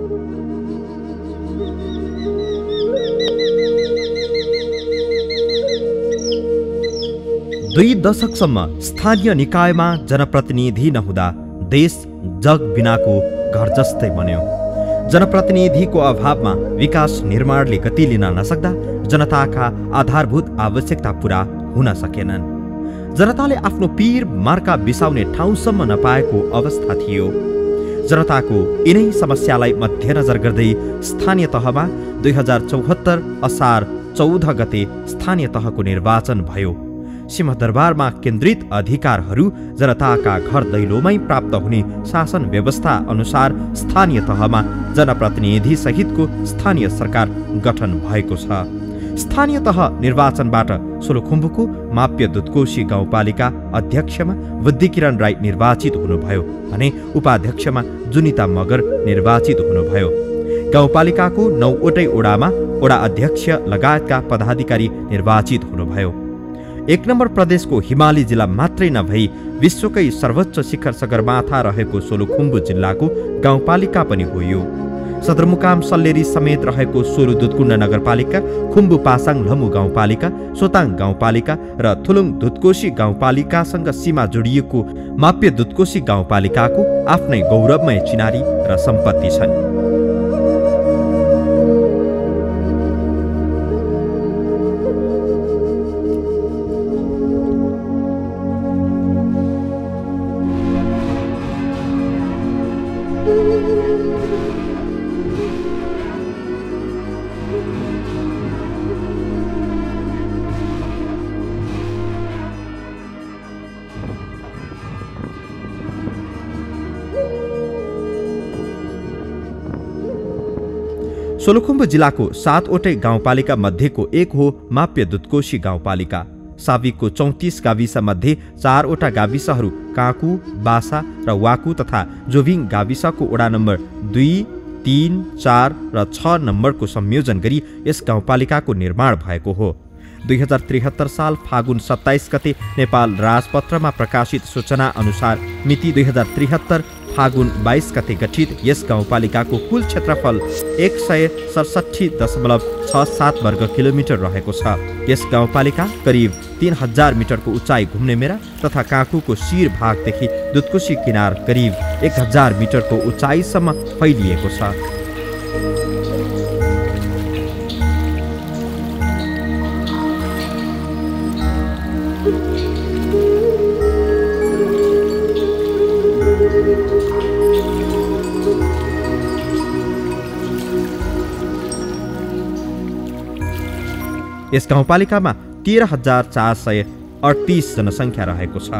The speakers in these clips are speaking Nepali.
दुई दशकसम्म स्थानीय निकायमा जनप्रतिनिधि नहुँदा देश जग बिनाको घर जस्तै बन्यो। जनप्रतिनिधिको अभावमा विकास निर्माणले गति लिन नसक्दा जनताका आधारभूत आवश्यकता पूरा हुन सकेनन्। जनताले आफ्नो पीर मार्का बिसाउने ठाउँसम्म नपाएको अवस्था थियो। जनताको यिनै समस्यालाई मध्यनजर गर्दै स्थानीय तहमा 2074 असार 14 गते स्थानीय तहको निर्वाचन भयो। सिंहदरबारमा केन्द्रित अधिकारहरू जनताका घर दैलोमै प्राप्त हुने शासन व्यवस्था अनुसार स्थानीय तहमा जनप्रतिनिधि सहितको स्थानीय सरकार गठन भएको छ। स्थानीय तह निर्वाचनबाट सोलुखुम्बुको माप्य दुधकोशी गाउँपालिका अध्यक्षमा बुद्धिकिरण राई निर्वाचित हुनुभयो भने उपाध्यक्षमा जुनिता मगर निर्वाचित हुनुभयो। गाउँपालिकाको 9वटै ओडामा ओडा अध्यक्ष लगायतका पदाधिकारी निर्वाचित हुनुभयो। 1 नम्बर प्रदेशको हिमाली जिल्ला मात्रै नभई विश्वकै सर्वोच्च शिखर सगरमाथा रहेको सोलुखुम्बु जिल्लाको गाउँपालिका पनि हो यो। सदरमुकाम सल्लेरी समेत रहेको सोलु दुधकुण्ड नगरपालिका, खुम्बु पासाङ लमु गाउँपालिका, सोताङ गाउँपालिका र थुलुङ दुधकोशी गाउँपालिकासँग सीमा जोडिएको माप्य दुधकोशी गाउँपालिकाको आफ्नै गौरवमय चिनारी र सम्पत्ति छन्। सोलुखुम्बु जिल्लाको 7वटै गाउँपालिका मध्येको एक हो माप्य दुधकोशी गाउँपालिका। साविकको 34 गाविस मध्ये 4वटा गाविसहरू काँकु, बासा र वाकु तथा जोभिङ गाविसको वडा नम्बर 2, 3, 4 र 6 नम्बरको संयोजन गरी यस गाउँपालिकाको निर्माण भएको हो। 2073 साल फागुन 27 गते नेपाल राजपत्रमा प्रकाशित सूचना अनुसार मिति 2073 फागुन 22 गते गठित यस गाउँपालिकाको कुल क्षेत्रफल 167.67 वर्ग किलोमिटर रहेको छ। यस गाउँपालिका करिब 3000 मिटरको उचाइ घुम्ने मेरा तथा काँकुको शिर भागदेखि दुधकोशी किनार करिब 1000 मिटरको उचाइसम्म फैलिएको छ। यस गाउँपालिकामा 13,438 जनसङ्ख्या रहेको छ।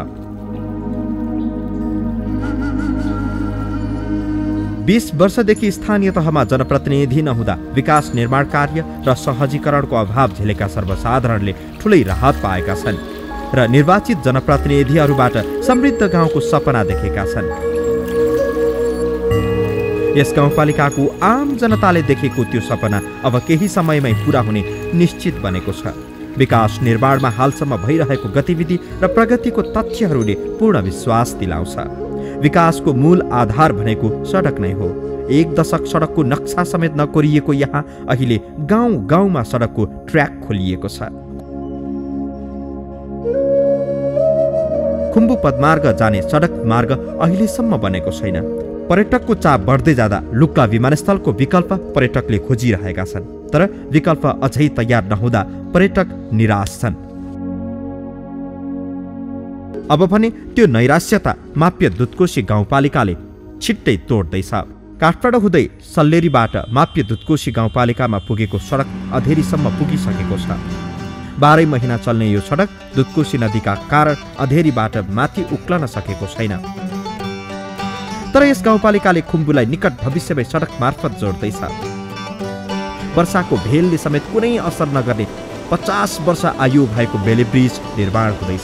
20 वर्षदेखि स्थानीय तहमा जनप्रतिनिधि नहुँदा विकास निर्माण कार्य र सहजीकरणको अभाव झेलेका सर्वसाधारणले ठूलै राहत पाएका छन् र निर्वाचित जनप्रतिनिधिहरूबाट समृद्ध गाउँको सपना देखेका छन्। यस गाउँपालिकाको आम जनताले देखेको त्यो सपना अब केही समयमै पूरा हुने निश्चित बनेको छ। विकास निर्माणमा हालसम्म भइरहेको गतिविधि र प्रगतिको तथ्यहरूले पूर्ण विश्वास दिलाउँछ। विकासको मूल आधार भनेको सडक नै हो। 1 दशक सडकको नक्सा समेत नकोरिएको यहाँ अहिले गाउँ गाउँमा सडकको ट्र्याक खोलिएको छ। खुम्बु पदमार्ग जाने सडक मार्ग अहिलेसम्म बनेको छैन। पर्यटकको चाप बढ्दै जाँदा लुक्ला विमानस्थलको विकल्प पर्यटकले खोजिरहेका छन्, तर विकल्प अझै तयार नहुँदा पर्यटक निराश छन्। अब भने त्यो नैराश्यता माप्य दुधकोशी गाउँपालिकाले छिट्टै तोड्दैछ। काठमाडौँ हुँदै सल्लेरीबाट माप्य दुधकोशी गाउँपालिकामा पुगेको सडक अधेरीसम्म पुगिसकेको छ। 12 महिना चल्ने यो सडक दुधकोशी नदीका कारण अधेरीबाट माथि उक्लन सकेको छैन। तर यस गाउँपालिकाले खुम्बुलाई निकट भविष्यमै सडक मार्फत जोड्दैछ। वर्षाको भेलले समेत कुनै असर नगर्ने 50 वर्ष आयु भएको बेले ब्रिज निर्माण हुँदैछ।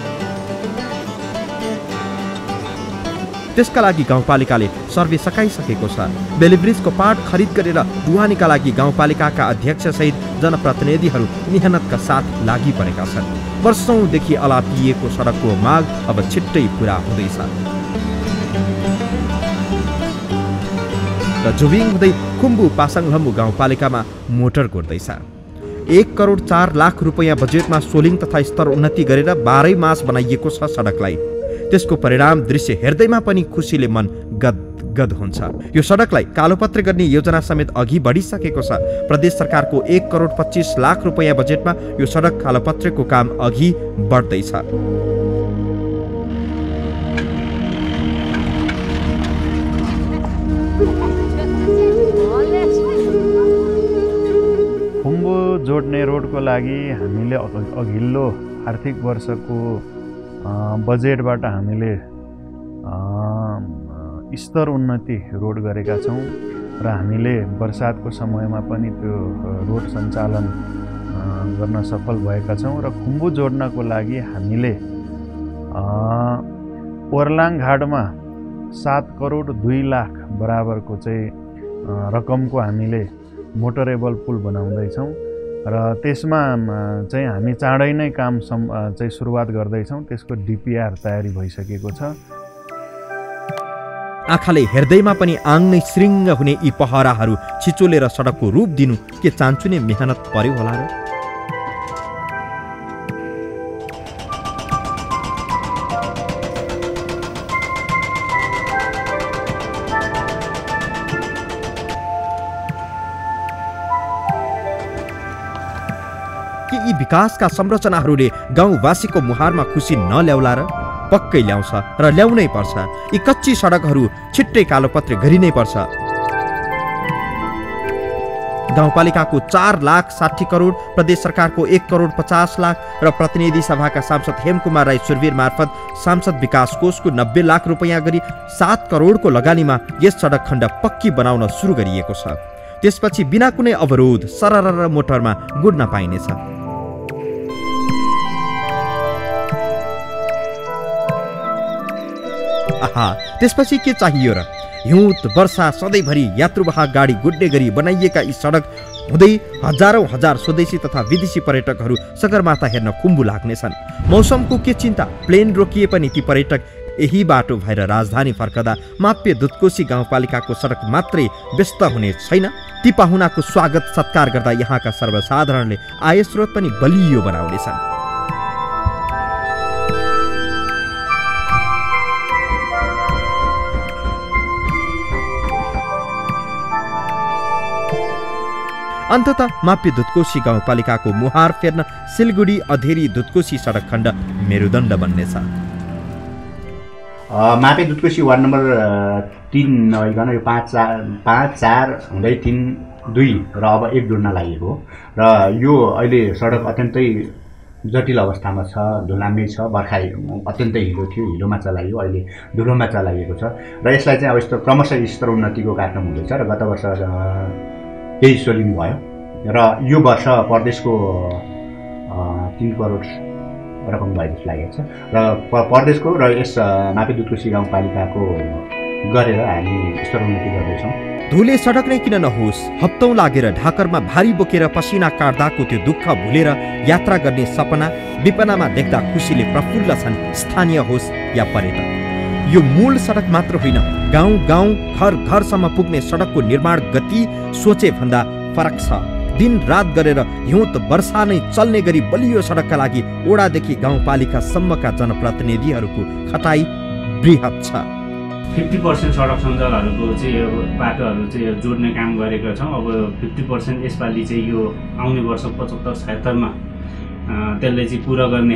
त्यसका लागि गाउँपालिकाले सर्वे सकाइसकेको छ। बेले ब्रिजको पाट खरिद गरेर ढुवानीका लागि गाउँपालिकाका अध्यक्ष सहित जनप्रतिनिधिहरू मेहनतका साथ लागि परेका छन्। वर्षौंदेखि अलापिएको सडकको माग अब छिट्टै पूरा हुँदैछ। र जुबिङ हुँदै खुम्बु पासाङलम्बु गाउँपालिकामा मोटर गोड्दैछ। 1 करोड 4 लाख रुपैयाँ बजेटमा सोलिङ तथा स्तर उन्नति गरेर 12 मास बनाइएको छ सडकलाई। त्यसको परिणाम दृश्य हेर्दैमा पनि खुसीले मन गद हुन्छ। यो सडकलाई कालोपत्रे गर्ने योजना समेत अघि बढिसकेको छ। प्रदेश सरकारको 1 करोड 25 लाख रुपैयाँ बजेटमा यो सडक कालोपत्रेको काम अघि बढ्दैछ। खुम्बु जोड्ने रोडको लागि हामीले अघिल्लो आर्थिक वर्षको बजेटबाट हामीले स्तर उन्नति रोड गरेका छौँ र हामीले बर्सातको समयमा पनि त्यो रोड सञ्चालन गर्न सफल भएका छौँ र खुम्बु जोड्नको लागि हामीले ओर्लाङ घाटमा 7 करोड 2 लाख बराबरको चाहिँ रकमको हामीले मोटरेबल पुल बनाउँदैछौँ र त्यसमा चाहिँ हामी चाँडै नै काम चाहिँ सुरुवात गर्दैछौँ। त्यसको डिपिआर तयारी भइसकेको छ। आँखाले हेर्दैमा पनि आङ नै श्रृङ्ग हुने यी पहराहरू छिचोलेर सडकको रूप दिनु के चान्चुने मेहनत पर्यो होला र? के यी विकासका संरचनाहरूले गाउँवासीको मुहारमा खुसी नल्याउला र? पक्कै ल्याउँछ र ल्याउनै पर्छ। यी कच्ची सडकहरू छिट्टै कालोपत्रे गरिनै पर्छ। गाउँपालिकाको 4 लाख 60 करोड, प्रदेश सरकारको 1 करोड 50 लाख र प्रतिनिधि सभाका सांसद हेमकुमार राई सुरवीर मार्फत सांसद विकास कोषको 90 लाख रुपैयाँ गरी 7 करोडको लगानीमा यस सडक खण्ड पक्की बनाउन सुरु गरिएको छ। त्यसपछि बिना कुनै अवरोध सरर मोटरमा गुड्न पाइनेछ। आहा, त्यसपछि के चाहियो र? हिउँद वर्षा सधैँभरि यात्रुवाहक गाडी गुड्ने गरी बनाइएका यी सडक हुँदै हजारौं हजार स्वदेशी तथा विदेशी पर्यटकहरू सगरमाथा हेर्न खुम्बु लाग्नेछन्। मौसमको के चिन्ता, प्लेन रोकिए पनि ती पर्यटक यही बाटो भएर राजधानी फर्कदा माप्य दुधकोशी गाउँपालिकाको सडक मात्रै व्यस्त हुने छैन, ती पाहुनाको स्वागत सत्कार गर्दा यहाँका सर्वसाधारणले आय स्रोत पनि बलियो बनाउनेछन्। अन्ततः माप्य दुधकोशी गाउँपालिकाको मुहार फेर्न सिलगढी अधेरी दुधकोशी सडक खण्ड मेरुदण्ड बन्नेछ। मापे दुधकोशी वार्ड नम्बर 3 नभइकन यो 5-4 हुँदै 3-2 र अब 1 जोड्न लागेको हो र यो अहिले सडक अत्यन्तै जटिल अवस्थामा छ, धुलामे छ। बर्खा अत्यन्तै हिलो थियो, हिलोमा चलाइयो, अहिले धुलोमा चलाइएको छ र यसलाई चाहिँ अब यस्तो क्रमशः स्तर उन्नतिको कार्यक्रम हुँदैछ र गत वर्ष केही सोलिङ भयो र यो वर्ष प्रदेशको 3 करोड रकम भयो जस्तो लागेको छ र प्रदेशको र यस मापे दुधकोशी गाउँपालिकाको गरेर हामी स्तर उन्नति गर्दैछौँ। धुले सडक नै किन नहोस्, हप्तौं लागेर ढाकरमा भारी बोकेर पसिना काट्दाको त्यो दुःख भुलेर यात्रा गर्ने सपना विपनामा देख्दा खुसीले प्रफुल्ल छन् स्थानीय होस् या पर्यटक। यो मूल सडक मात्र होइन, गाउँ गाउँ घर घरसम्म पुग्ने सडकको निर्माण गति सोचे भन्दा फरक छ। दिन रात गरेर हिउँद वर्षा नै चल्ने गरी बलियो सडकका लागि ओडादेखि गाउँपालिकासम्मका जनप्रतिनिधिहरूको खटाई बृहत छ। 50% सडक सञ्जालहरूको चाहिँ बाटोहरू चाहिँ जोड्ने काम गरेका छौँ। अब 50% यसपालि चाहिँ यो आउने वर्ष 75-76मा त्यसले चाहिँ पुरा गर्ने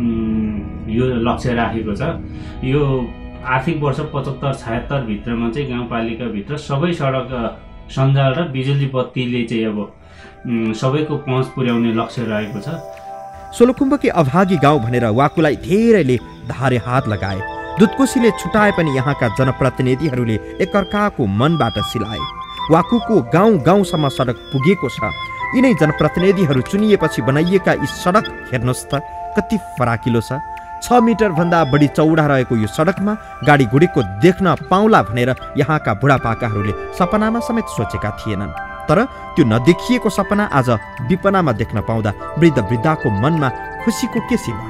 यो लक्ष्य राखेको छ। यो आर्थिक वर्ष 75-76 भित्रमा चाहिँ गाउँपालिकाभित्र सबै सडक सञ्जाल र बिजुली बत्तीले चाहिँ अब सबैको पहुँच पुर्याउने लक्ष्य रहेको छ। सोलुखुम्बुकी अभागी गाउँ भनेर वाकुलाई धेरैले धारे हात लगाए। दुधकोशीले छुटाए पनि यहाँका जनप्रतिनिधिहरूले एकअर्काको मनबाट सिलाए। वाकुको गाउँ गाउँसम्म सडक पुगेको छ। यिनै जनप्रतिनिधिहरू चुनिएपछि बनाइएका यी सडक हेर्नुहोस् त कति फराकिलो छ। 6 मिटर भन्दा बढी चौडा रहेको यो सडकमा गाडी गुडेको देख्न पाउला भनेर यहाँका बुढापाकाहरूले सपनामा समेत सोचेका थिएनन्। तर त्यो नदेखिएको सपना आज विपनामा देख्न पाउँदा वृद्ध वृद्धाको मनमा खुसीको के सीमा।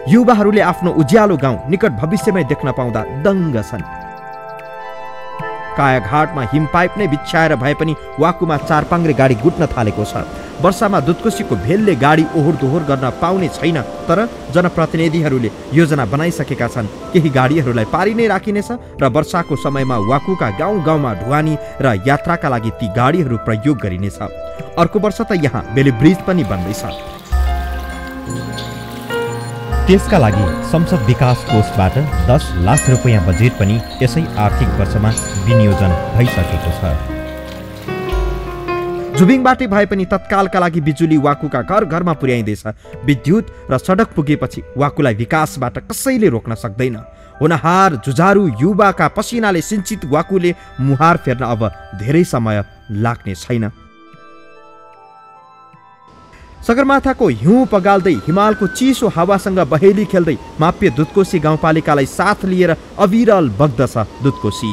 युवाहरूले आफ्नो उज्यालो गाउँ निकट भविष्यमै देख्न पाउँदा दङ्ग छन्। कायाघाटमा हिमपाइप नै बिछ्याएर भए पनि वाकुमा चारपाङ्ग्रे गाडी गुट्न थालेको छ। वर्षामा दुधकोशीको भेलले गाडी ओहोर दोहोर गर्न पाउने छैन, तर जनप्रतिनिधिहरूले योजना बनाइसकेका छन्। केही गाडीहरूलाई पारी नै राखिनेछ र वर्षाको समयमा वाकुका गाउँ गाउँमा ढुवानी र यात्राका लागि ती गाडीहरू प्रयोग गरिनेछ। अर्को वर्ष त यहाँ बेली ब्रिज पनि बन्दैछ। त्यसका लागि संसद विकास कोषबाट 10 लाख रुपैयाँ बजेट पनि यसै आर्थिक वर्षमा विनियोजन भइसकेको छ। जुबिङबाटै भए पनि तत्कालका लागि बिजुली वाकुका घर घरमा पुर्याइँदैछ। विद्युत र सडक पुगेपछि वाकुलाई विकासबाट कसैले रोक्न सक्दैन। होनहार जुझारू युवाका पसिनाले सिञ्चित वाकुले मुहार फेर्न अब धेरै समय लाग्ने छैन। सगरमाथाको हिउँ पगाल्दै हिमालको चिसो हावासँग बहेली खेल्दै माप्य दुधकोशी गाउँपालिकालाई साथ लिएर अविरल बग्दछ दुधकोशी।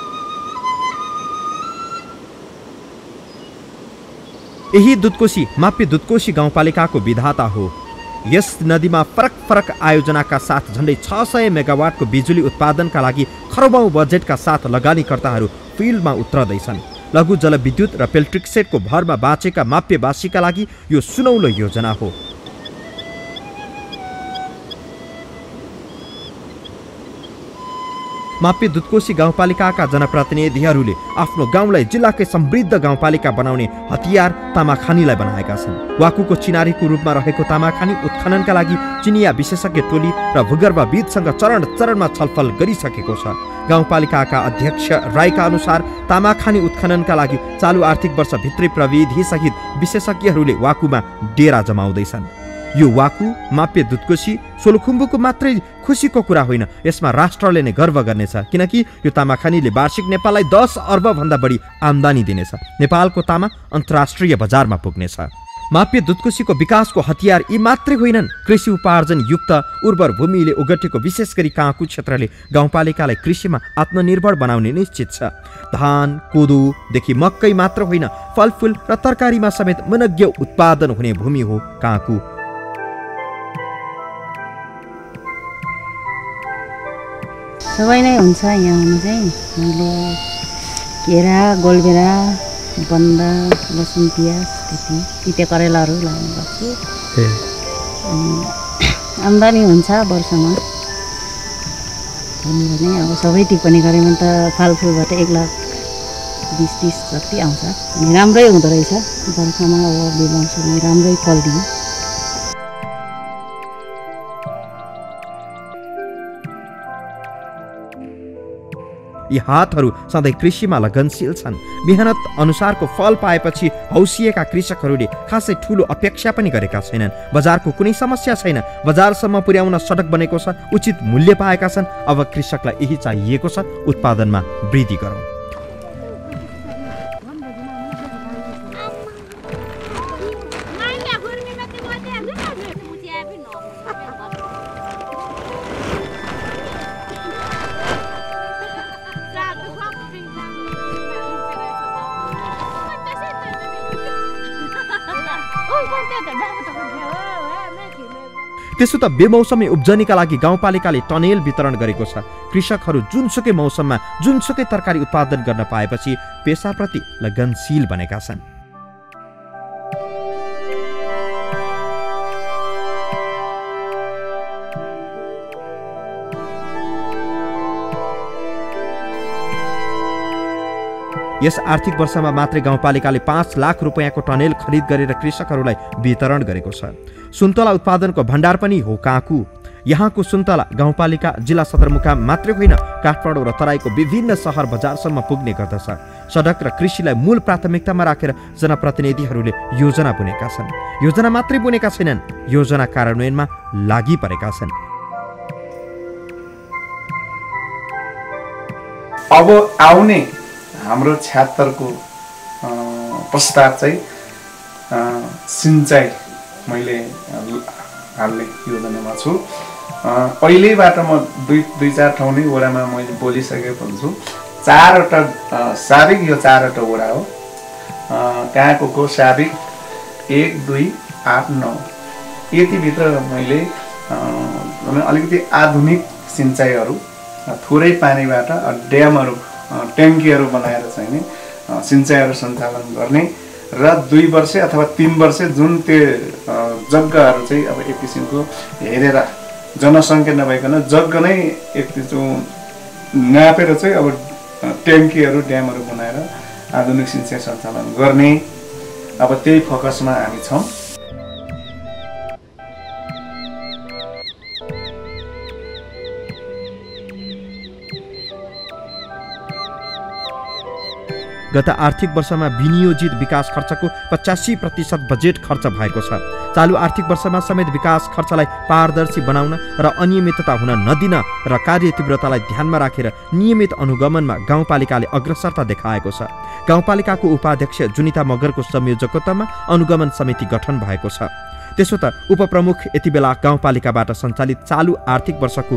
यही दुधकोशी माप्य दुधकोशी गाउँपालिकाको विधाता हो। यस नदीमा फरक फरक आयोजनाका साथ झन्डै 600 मेगावाटको बिजुली उत्पादनका लागि खरबौं बजेटका साथ लगानीकर्ताहरू फिल्डमा उत्रदैछन्। लघु जलविद्युत र पेल्ट्रिक सेटको भरमा बाँचेका माप्यवासीका लागि यो सुनौलो योजना हो। माप्य दुधकोशी गाउँपालिकाका जनप्रतिनिधिहरूले आफ्नो गाउँलाई जिल्लाकै समृद्ध गाउँपालिका बनाउने हतियार तामाखानीलाई बनाएका छन्। वाकुको चिनारीको रूपमा रहेको तामाखानी उत्खननका लागि चिनिया विशेषज्ञ टोली र भूगर्भविदसँग चरण चरणमा छलफल गरिसकेको छ। गाउँपालिकाका अध्यक्ष राईका अनुसार तामाखानी उत्खननका लागि चालु आर्थिक वर्षभित्रै प्रविधिसहित विशेषज्ञहरूले वाकुमा डेरा जमाउँदैछन्। यो वाकु माप्य दुधकोशी सोलुखुम्बुको मात्रै खुसीको कुरा होइन, यसमा राष्ट्रले नै गर्व गर्नेछ, किनकि यो तामाखानीले वार्षिक नेपाललाई 10 अर्ब भन्दा बढी आम्दानी दिनेछ। नेपालको तामा अन्तर्राष्ट्रिय बजारमा पुग्नेछ। माप्य दुधकोशीको विकासको हतियार यी मात्रै होइनन्। कृषि उपार्जन युक्त उर्वर भूमिले ओगटेको विशेष गरी काँकु क्षेत्रले गाउँपालिकालाई कृषिमा आत्मनिर्भर बनाउने निश्चित छ। धान कोदोदेखि मकै मात्र होइन, फलफुल र तरकारीमा समेत मनग्य उत्पादन हुने भूमि हो काँकु। सबै नै हुन्छ यहाँ चाहिँ। मैले केरा गोलबेरा बन्दा लसुन प्याज त्यति तिते करेलाहरू लगाउने गर्छु। आम्दानी हुन्छ वर्षमा भने अब सबै टिप्पणी गऱ्यो भने त फलफुलबाट 1,20,30 जति आउँछ। राम्रै हुँदो रहेछ बर्खामा। अब बिमाउँछौँ राम्रै फल दियो। यी हातहरू सधैँ कृषिमा लगनशील छन्। मेहनत अनुसारको फल पाएपछि हौसिएका कृषकहरूले खासै ठुलो अपेक्षा पनि गरेका छैनन्। बजारको कुनै समस्या छैन, बजारसम्म पुर्याउन सडक बनेको छ, उचित मूल्य पाएका छन्। अब कृषकलाई यही चाहिएको छ, उत्पादनमा वृद्धि गरौँ। त्यसो त बेमौसमी उब्जनीका लागि गाउँपालिकाले टनेल वितरण गरेको छ। कृषकहरू जुनसुकै मौसममा जुनसुकै तरकारी उत्पादन गर्न पाएपछि पेसाप्रति लगनशील बनेका छन्। यस आर्थिक वर्षमा मात्रै गाउँपालिकाले 5 लाख रुपैयाँको टनेल खरिद गरेर कृषकहरूलाई वितरण गरेको छ। सुन्तला उत्पादनको भण्डार पनि हो काँकु। यहाँको सुन्तला गाउँपालिका जिल्ला सदरमुकाम मात्रै होइन, काठमाडौँ र तराईको विभिन्न सहर बजारसम्म पुग्ने गर्दछ। सडक र कृषिलाई मूल प्राथमिकतामा राखेर जनप्रतिनिधिहरूले योजना बुनेका छन्। योजना मात्रै बुनेका छैनन्, योजना कार्यान्वयनमा लागि परेका छन्। अब आउने हाम्रो 76को पश्चात चाहिँ सिँचाइ मैले हाल्ने योजनामा छु। पहिल्यैबाट म दुई चार ठाउँ नै वडामा मैले बोलिसकेको हुन्छु। 4वटा साबिक, यो 4वटा वडा हो। काँकोको साबिक 1, 2, 8, 9 यतिभित्र मैले अलिकति आधुनिक सिँचाइहरू थोरै पानीबाट ड्यामहरू ट्याङ्कीहरू बनाएर चाहिँ नि सिँचाइहरू सञ्चालन गर्ने र 2 वर्ष अथवा 3 वर्ष जुन त्यो जग्गाहरू चाहिँ अब एक किसिमको हेरेर जनसङ्ख्या नभइकन जग्गा नै एक नापेर चाहिँ अब ट्याङ्कीहरू ड्यामहरू बनाएर आधुनिक सिँचाइ सञ्चालन गर्ने अब त्यही फोकसमा हामी छौँ। गत आर्थिक वर्षमा विनियोजित विकास खर्चको 85% बजेट खर्च भएको छ। चालु आर्थिक वर्षमा समेत विकास खर्चलाई पारदर्शी बनाउन र अनियमितता हुन नदिन र कार्य तीव्रतालाई ध्यानमा राखेर नियमित अनुगमनमा गाउँपालिकाले अग्रसरता देखाएको छ। गाउँपालिकाको उपाध्यक्ष जुनिता मगरको संयोजकत्वमा अनुगमन समिति गठन भएको छ। त्यसो त उपप्रमुख यति बेला गाउँपालिकाबाट सञ्चालित चालु आर्थिक वर्षको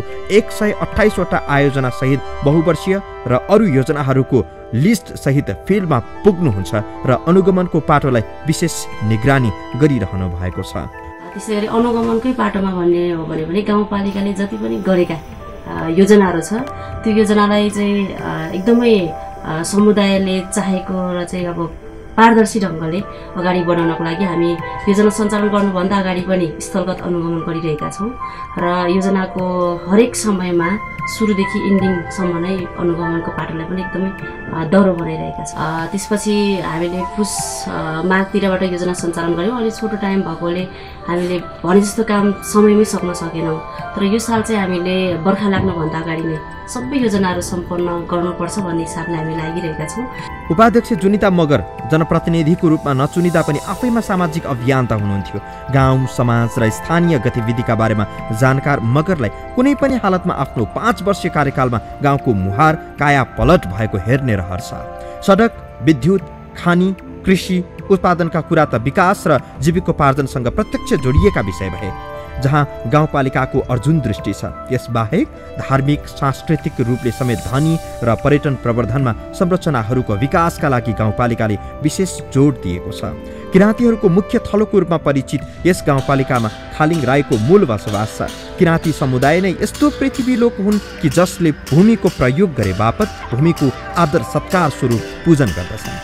128 वटा आयोजना सहित बहुवर्षीय र अरू योजनाहरूको लिस्ट सहित फिल्डमा पुग्नुहुन्छ र अनुगमनको पाटोलाई विशेष निगरानी गरिरहनु भएको छ। त्यसै गरी अनुगमनकै पाटोमा भन्ने हो भने पनि गाउँपालिकाले जति पनि गरेका योजनाहरू छ त्यो योजनालाई चाहिँ एकदमै समुदायले चाहेको र चाहिँ अब पारदर्शी ढङ्गले अगाडि बढाउनको लागि हामी योजना सञ्चालन गर्नुभन्दा अगाडि पनि स्थलगत अनुगमन गरिरहेका छौँ र योजनाको हरेक समयमा सुरुदेखि इन्डिङसम्म नै अनुगमनको पाटोलाई पनि एकदमै दह्रो बनाइरहेका छौँ। त्यसपछि हामीले पुस माघतिरबाट योजना सञ्चालन गऱ्यौँ। अलि छोटो टाइम भएकोले हामीले भने जस्तो काम समयमै सक्न सकेनौँ। तर यो साल चाहिँ हामीले बर्खा लाग्नुभन्दा अगाडि नै सबै योजनाहरू सम्पन्न गर्नुपर्छ भन्ने हिसाबले हामी लागिरहेका छौँ। उपाध्यक्ष जुनिता मगर जनप्रतिनिधिको रूपमा नचुनिँदा पनि आफैमा सामाजिक अभियन्ता हुनुहुन्थ्यो। गाउँ समाज र स्थानीय गतिविधिका बारेमा जानकार मगरलाई कुनै पनि हालतमा आफ्नो 5 वर्षीय कार्यकालमा गाउँको मुहार काया पलट भएको हेर्ने रहर छ। सडक, विद्युत, खानी, कृषि उत्पादनका कुरा त विकास र जीविकोपार्जनसँग प्रत्यक्ष जोडिएका विषय भए, जहाँ गाउँपालिकाको अर्जुन दृष्टि छ। यसबाहेक धार्मिक सांस्कृतिक रूपले समेत धनी र पर्यटन प्रवर्धनमा संरचनाहरूको विकासका लागि गाउँपालिकाले विशेष जोड दिएको छ। किराँतीहरूको मुख्य थलोको रूपमा परिचित यस गाउँपालिकामा खालिङ राईको मूल बसोबास छ। किराँती समुदाय नै यस्तो पृथ्वी लोक हुन् कि जसले भूमिको प्रयोग गरे बापत भूमिको आदर सत्कार स्वरूप पूजन गर्दछन्।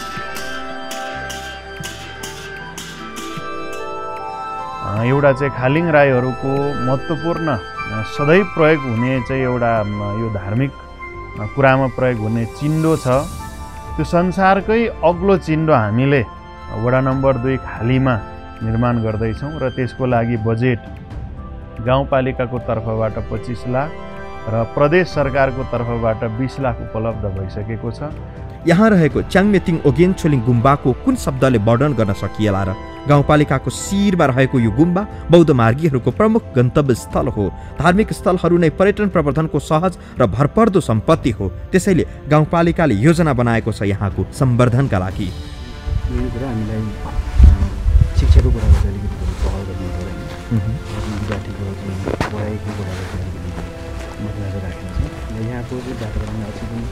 एउटा चाहिँ खालिङ राईहरूको महत्त्वपूर्ण सधैँ प्रयोग हुने चाहिँ एउटा यो धार्मिक कुरामा प्रयोग हुने चिन्डो छ। त्यो संसारकै अग्लो चिन्डो हामीले वडा नम्बर 2 खालीमा निर्माण गर्दैछौँ र त्यसको लागि बजेट गाउँपालिकाको तर्फबाट 25 लाख र प्रदेश सरकारको तर्फबाट 20 लाख उपलब्ध भइसकेको छ। यहाँ रहेको च्याङमेतिङ ओगेन छोलिङ गुम्बाको कुन शब्दले वर्णन गर्न सकिएला र? गाउँपालिकाको शिरमा रहेको यो गुम्बा बौद्ध मार्गीहरूको प्रमुख गन्तव्य स्थल हो। धार्मिक स्थलहरू नै पर्यटन प्रवर्धनको सहज र भरपर्दो सम्पत्ति हो। त्यसैले गाउँपालिकाले योजना बनाएको छ यहाँको सम्वर्धनका लागि। यो कुरा हामीलाई शिक्षाको कुरा गर्दा अलिकति पहल गर्नु पर्यो। विद्यार्थीको पढाइको कुरा गर्दा अलिकति मध्यनजर राखेको छ र यहाँको चाहिँ वातावरणमा अझै पनि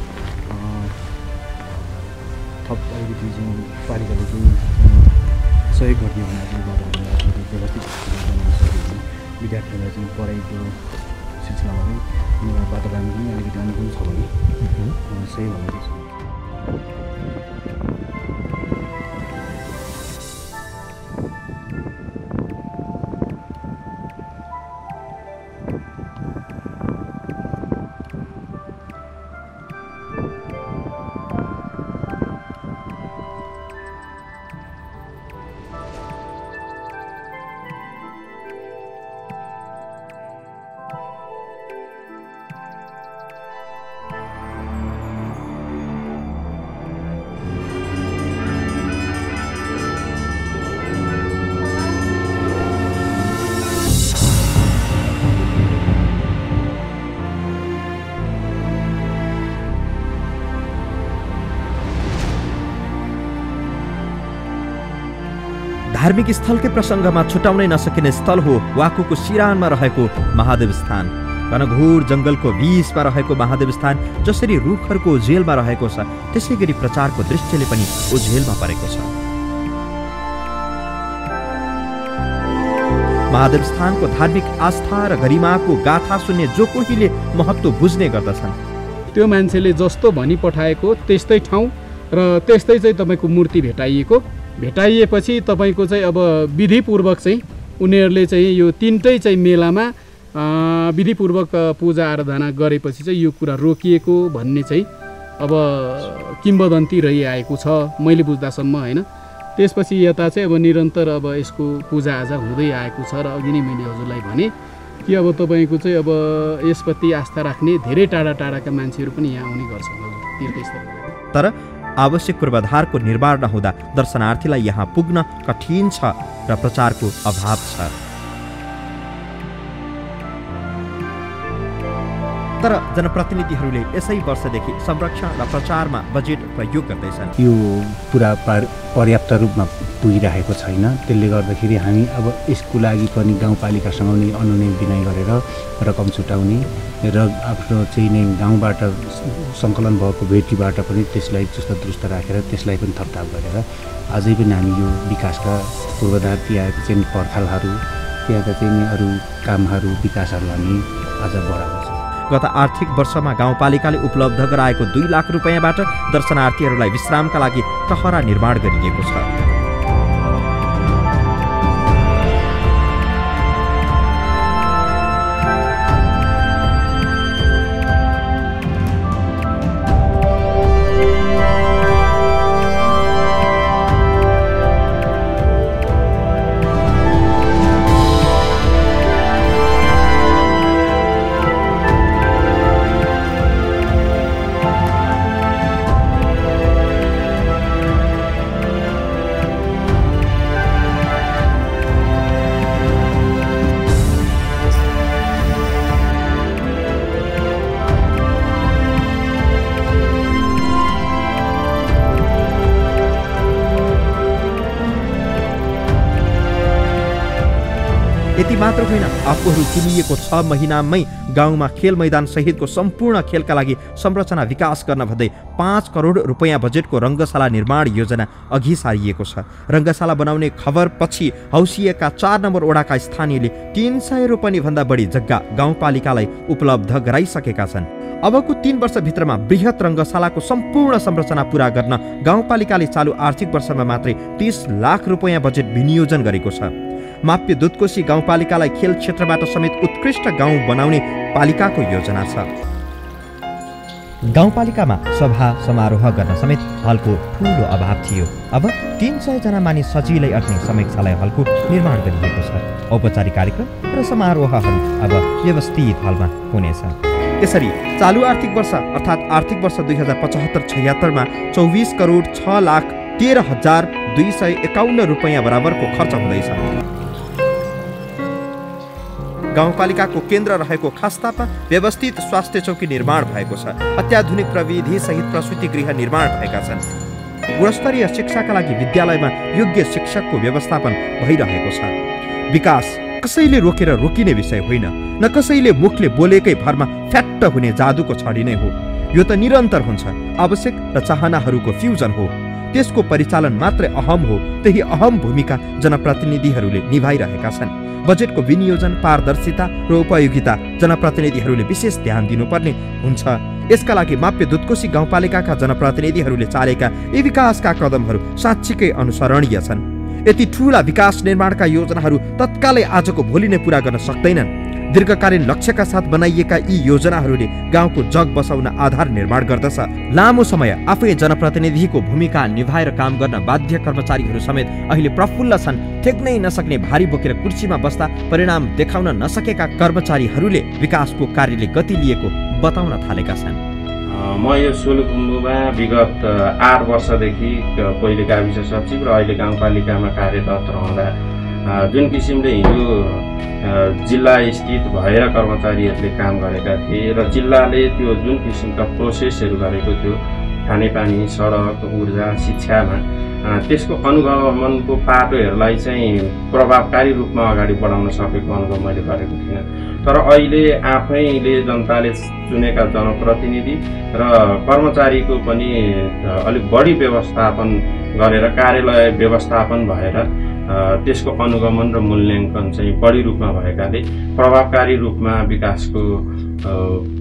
थप अलिकति चाहिँ पालिकाले चाहिँ सहयोग गरिदियो भने चाहिँ वातावरण अलिकति व्यवस्थित बनाउन सकिन्छ। विद्यार्थीहरूलाई चाहिँ पढाइको सिलसिलामा पनि वातावरण पनि अलिकति अनुकूल छ भने सही हुने छ। धार्मिक स्थलकै प्रसङ्गमा छुटाउनै नसकिने स्थल हो वाकुको सिरानमा रहेको महादेव स्थान। घनघोर जङ्गलको बीचमा रहेको महादेव स्थान जसरी रुखहरूको ओझेलमा रहेको छ, त्यसै गरी प्रचारको दृष्टिले पनि ओझेलमा परेको छ। महादेव स्थानको धार्मिक आस्था र गरिमाको गाथा सुन्ने जो कोहीले महत्त्व बुझ्ने गर्दछन्। त्यो मान्छेले जस्तो भनी पठाएको त्यस्तै ठाउँ र त्यस्तै चाहिँ तपाईँको मूर्ति भेटाइएपछि तपाईँको चाहिँ अब विधिपूर्वक चाहिँ उनीहरूले चाहिँ यो तिनटै चाहिँ मेलामा विधिपूर्वक पूजा आराधना गरेपछि चाहिँ यो कुरा रोकिएको भन्ने चाहिँ अब किम्वदन्ती रहिआएको छ मैले बुझ्दासम्म होइन। त्यसपछि यता चाहिँ अब निरन्तर अब यसको पूजाआजा हुँदै आएको छ र अघि नै मैले हजुरलाई भने कि अब तपाईँको चाहिँ अब यसप्रति आस्था राख्ने धेरै टाढा टाढाका मान्छेहरू पनि यहाँ आउने गर्छन् हजुर तीर्थस्थल। तर आवश्यक पूर्वाधारको निर्माण नहुँदा दर्शनार्थीलाई यहाँ पुग्न कठिन छ र प्रचारको अभाव छ। तर जनप्रतिनिधिहरूले यसै वर्षदेखि संरक्षण र प्रचारमा बजेट प्रयोग गर्दैछन्। यो पुरा पर्याप्त रूपमा पुगिरहेको छैन। त्यसले गर्दाखेरि हामी अब यसको लागि पनि गाउँपालिकासँग नै अनुनय विनय गरेर रकम छुटाउने र आफ्नो चाहिँ नै गाउँबाट सङ्कलन भएको भेटीबाट पनि त्यसलाई चुस्त दुरुस्त राखेर त्यसलाई पनि थपथाप गरेर अझै पनि हामी यो विकासका पूर्वाधार त्यहाँको चाहिँ पर्खालहरू त्यहाँका चाहिँ अरू कामहरू विकासहरू हामी अझ बढाउँछौँ। गत आर्थिक वर्षमा गाउँपालिकाले उपलब्ध गराएको 2 लाख रुपैयाँबाट दर्शनार्थीहरूलाई विश्रामका लागि टहरा निर्माण गरिएको छ। यति मात्र होइन, आफूहरू चुनिएको 6 महिनामै गाउँमा खेल मैदान सहितको सम्पूर्ण खेलका लागि संरचना विकास गर्न भन्दै 5 करोड रुपैयाँ बजेटको रङ्गशाला निर्माण योजना अघि सारिएको छ। रङ्गशाला बनाउने खबर पछि हौसिएका 4 नम्बर वडाका स्थानीयले 300 रोपनी भन्दा बढी जग्गा गाउँपालिकालाई उपलब्ध गराइसकेका छन्। अबको 3 वर्षभित्रमा बृहत रङ्गशालाको सम्पूर्ण संरचना पूरा गर्न गाउँपालिकाले चालु आर्थिक वर्षमा मात्रै 30 लाख रुपैयाँ बजेट विनियोजन गरेको छ। माप्य दुधकोशी गाउँपालिकालाई खेल क्षेत्रबाट समेत उत्कृष्ट गाउँ बनाउने पालिकाको योजना छ। गाउँपालिकामा सभा समारोह गर्न समेत हलको ठूलो अभाव थियो। अब 300 जना मानिस सजिलै अट्ने समीक्षालय हलको निर्माण गरिएको छ। औपचारिक कार्यक्रम र समारोहहरू अब व्यवस्थित हलमा हुनेछ। यसरी चालु आर्थिक वर्ष अर्थात् आर्थिक वर्ष 2075-76 मा 24 करोड 6 लाख 13,251 रुपैयाँ बराबरको खर्च हुँदैछ। गाउँपालिकाको केन्द्र रहेको खास्तापा व्यवस्थित स्वास्थ्य चौकी निर्माण भएको छ। अत्याधुनिक प्रविधि सहित प्रसूति गृह निर्माण भएका छन्। गुणस्तरीय शिक्षाका लागि विद्यालयमा योग्य शिक्षकको व्यवस्थापन भइरहेको छ। विकास कसैले रोकेर रोकिने विषय होइन, न कसैले मुखले बोलेकै भरमा फ्याट्ट हुने जादुको छडी नै हो। यो त निरन्तर हुन्छ, आवश्यक र चाहनाहरूको फ्युजन हो। त्यसको परिचालन मात्रै अहम हो। त्यही अहम भूमिका जनप्रतिनिधिहरूले निभाइरहेका छन्। बजेटको विनियोजन, पारदर्शिता र उपयोगिता जनप्रतिनिधिहरूले विशेष ध्यान दिनुपर्ने हुन्छ। यसका लागि माप्य दुधकोशी गाउँपालिकाका जनप्रतिनिधिहरूले चालेका यी विकासका कदमहरू साँच्चीकै अनुसरणीय छन्। यति ठूला विकास निर्माणका योजनाहरू तत्कालै आजको भोलि नै पूरा गर्न सक्दैनन्। दीर्घकालीन लक्ष्यका साथ बनाइएका यी योजनाहरूले गाउँको जग बसाउन आधार निर्माण गर्दछ। लामो समय आफै जनप्रतिनिधिको भूमिका निभाएर काम गर्न बाध्य कर्मचारीहरू समेत अहिले प्रफुल्ल छन्। टेक्नै नसक्ने भारी बोकेर कुर्सीमा बस्दा परिणाम देखाउन नसकेका कर्मचारीहरूले विकासको कार्यले गति लिएको बताउन थालेका छन्। म यो सोलुखुम्बुमा विगत 8 वर्षदेखि पहिले गाविस सचिव र अहिले गाउँपालिकामा कार्यरत रहँदा जुन किसिमले हिजो जिल्ला स्थित भएर कर्मचारीहरूले काम गरेका थिए र जिल्लाले त्यो जुन किसिमका प्रोसेसहरू गरेको थियो खानेपानी, सडक, ऊर्जा, शिक्षामा त्यसको अनुगमनको पाटोहरूलाई चाहिँ प्रभावकारी रूपमा अगाडि बढाउन सकेको अनुभव मैले गरेको थिइनँ। तर अहिले आफैले जनताले चुनेका जनप्रतिनिधि र कर्मचारीको पनि अलिक बढी व्यवस्थापन गरेर कार्यालय व्यवस्थापन भएर त्यसको अनुगमन र मूल्याङ्कन चाहिँ बढी रूपमा भएकाले प्रभावकारी रूपमा विकासको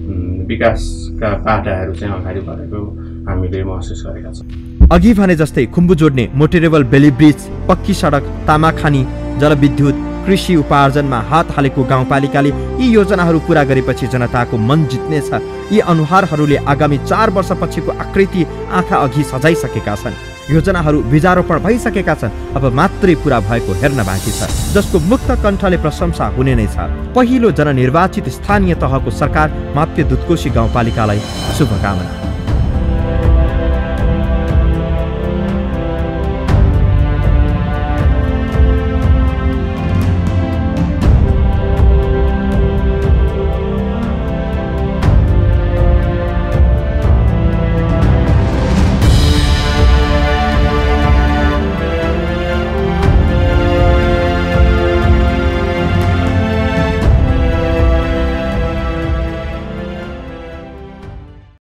विकासका पाटाहरू चाहिँ अगाडि बढेको हामीले महसुस गरेका छौँ। अघि भने जस्तै खुम्बु जोड्ने मोटेरेबल बेली ब्रिज, पक्की सडक, तामाखानी, जलविद्युत, कृषि उपार्जनमा हात हालेको गाउँपालिकाले यी योजनाहरू पूरा गरेपछि जनताको मन जित्नेछ। यी अनुहारहरूले आगामी 4 वर्षपछिको आकृति आँखा अघि सजाइसकेका छन्। योजनाहरू बीजारोपण भइसकेका छन्, अब मात्रै पूरा भएको हेर्न बाँकी छ, जसको मुक्त कण्ठले प्रशंसा हुने नै छ। पहिलो जननिर्वाचित स्थानीय तहको सरकार माप्य दुधकोशी गाउँपालिकालाई शुभकामना।